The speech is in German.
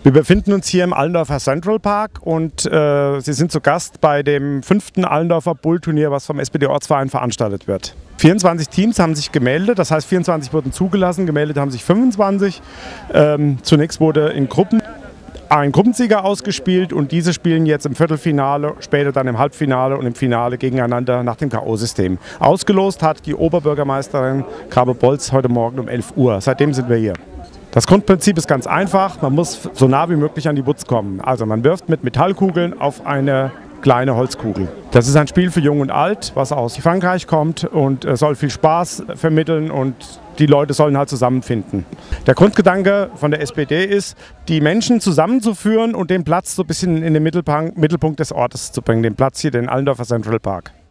Wir befinden uns hier im Allendorfer Central Park und Sie sind zu Gast bei dem 5. Allendorfer Bull-Turnier, was vom SPD-Ortsverein veranstaltet wird. 24 Teams haben sich gemeldet, das heißt 24 wurden zugelassen, gemeldet haben sich 25. Zunächst wurde in Gruppen ein Gruppensieger ausgespielt und diese spielen jetzt im Viertelfinale, später dann im Halbfinale und im Finale gegeneinander nach dem K.O.-System. Ausgelost hat die Oberbürgermeisterin Grabe-Bolz heute Morgen um 11 Uhr. Seitdem sind wir hier. Das Grundprinzip ist ganz einfach, man muss so nah wie möglich an die Wutz kommen. Also man wirft mit Metallkugeln auf eine kleine Holzkugel. Das ist ein Spiel für Jung und Alt, was aus Frankreich kommt und soll viel Spaß vermitteln und die Leute sollen halt zusammenfinden. Der Grundgedanke von der SPD ist, die Menschen zusammenzuführen und den Platz so ein bisschen in den Mittelpunkt des Ortes zu bringen, den Platz hier, den Allendorfer Central Park.